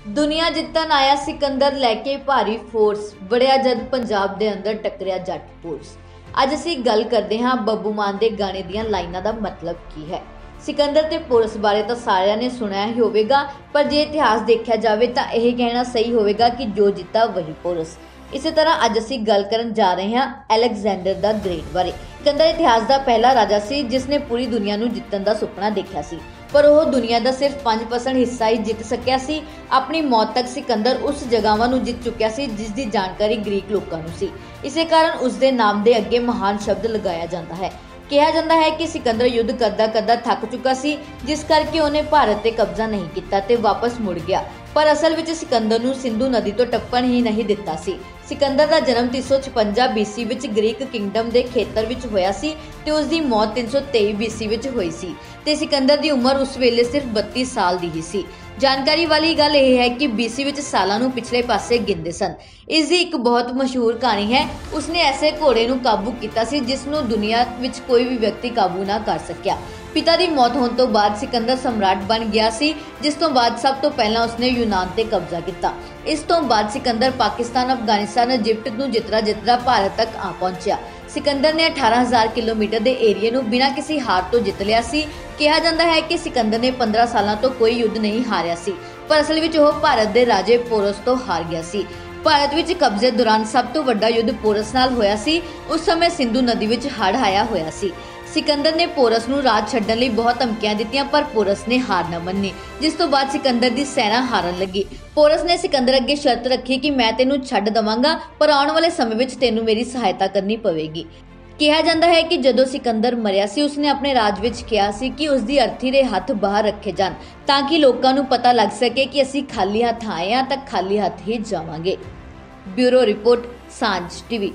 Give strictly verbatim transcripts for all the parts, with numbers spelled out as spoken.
दुनिया जितन आया सिकंदर लैके भारी फोर्स बड़िया जद पंजाब दे अंदर टकरिया जट फोर्स। अज असी गल करते हाँ बब्बू मान दे गाने दियां लाइनां दा मतलब की है। सिकंदर ते पोरस बारे तो सारिਆਂ ने सुनिया ही होवेगा, पर जे इतिहास देखा जाए तो यह कहना सही होवेगा कि जो जीता वही पोरस। इसी तरह अज असी गल करन जा रहे हैं अलेक्जेंडर द ग्रेट बारे। सिकंदर इतिहास का पहला राजा सी जिसने पूरी दुनिया नूं जितन का सुपना देखा सी, पर वह दुनिया का सिर्फ पांच परसेंट हिस्सा ही जित सकिया सी। अपनी मौत तक सिकंदर उस जगहों नूं जित चुकिया सी जिसकी जानकारी ग्रीक लोगों नूं सी। इसे कारण उसके नाम के अगे महान शब्द लगाया जाता है। कहा जाता है कि सिकंदर युद्ध करदा करदा थक चुका सी, जिस करके उन्हें भारत ते कब्जा नहीं किया ते वापस मुड़ गया। पर असल विच सिकंदर नूं सिंधु नदी तो टप्पण ही नहीं दिता सी। सिकंदर का जन्म तीन सौ छपंजा बीसी विच ग्रीक किंगडम के खेतर विच होया सी ते उसकी मौत तीन सौ तेई बीसी विच हुई सी ते सिकंदर की उम्र उस वेले सिर्फ बत्ती साल की ही सी। जानकारी वाली गल यह है कि बीसी विच सालां नूं पिछले पासे गिनदे सन। इसकी एक बहुत मशहूर कहानी है। उसने ऐसे घोड़े नूं काबू किया सी जिसनूं दुनिया विच कोई भी व्यक्ति काबू ना कर सकिया। पिता की मौत होने तो बाद सिकंदर सम्राट बन गया सी, जिस तो बाद सब तो पहला उसने यूनान ते कब्जा किया। इस तो बाद सिकंदर पाकिस्तान, अफगानिस्तान, इजिप्ट नूं जितरा जितरा भारत तक आ पहुंचा। सिकंदर ने अठारह हजार किलोमीटर के एरिए नूं बिना किसी हार तो जित लिया सी। कहा जाता है कि सिकंदर ने पंद्रह सालों तो कोई युद्ध नहीं हारिया सी, पर असल विच वह भारत के राजे पोरस तो हार गया सी। भारत विच कब्जे दौरान सब तो वड्डा युद्ध पोरस नाल होया सी। उस समय सिंधु नदी विच हड़ आया होया सी। सिकंदर ने पोरस नूं राज छड्डण लई बहुत धमकियां दित्तियां, पर पोरस ने हार न मन्नी, जिस तो बाद सिकंदर की सेना हारन लगी। पोरस ने सिकंदर अगे शर्त रखी कि मैं तेनू छड्ड दवांगा, पर आने वाले समय विच तेनू मेरी सहायता करनी पवेगी। कहा जाता है कि जदों सिकंदर मरिया सी उसने अपने राज विच कहा सी कि उसकी अर्थी दे हथ बाहर रखे जान, ताकि लोकां नूं पता लग सके कि असीं खाली हथ आए हां तां खाली हथ ही जावांगे। Bureau report, Sanjh TV.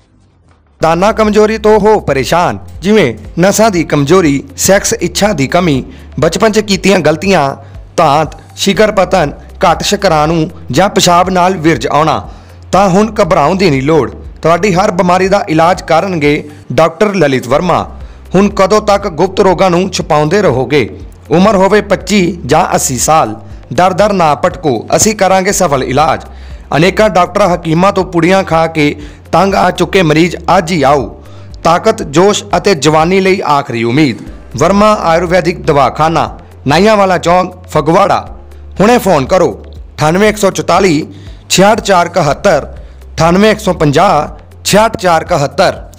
दाना कमजोरी तो हो परेशान, जिवें नसां दी कमजोरी, सैक्स इच्छा दी कमी, बचपन च कीतियां गलतियां, धांत, शिकर पतन, घट शुक्राणु जां पेशाब नाल विरज आउणा, तां हुण घबराउण दी नहीं लोड़। तुहाडी हर बीमारी का इलाज करनगे डॉक्टर ललित वर्मा। हुण कदों तक गुप्त रोगां नूं छुपाउंदे रहोगे? उम्र होवे पच्ची जां अस्सी साल, डर डर ना भटको, असीं करांगे सफल इलाज। अनेकां डॉक्टर हकीमां तो पुड़ियां खा के तंग आ चुके मरीज अज ही आओ। ताकत, जोश अते जवानी लई आखरी उम्मीद। वर्मा आयुर्वैदिक दवाखाना, नाइयां वाला चौंक, फगवाड़ा। हुणे फोन करो अठानवे एक सौ चौताली छियाठ चार इकहत्तर, अठानवे एक सौ पंजाह छियाठ चार इकहत्तर।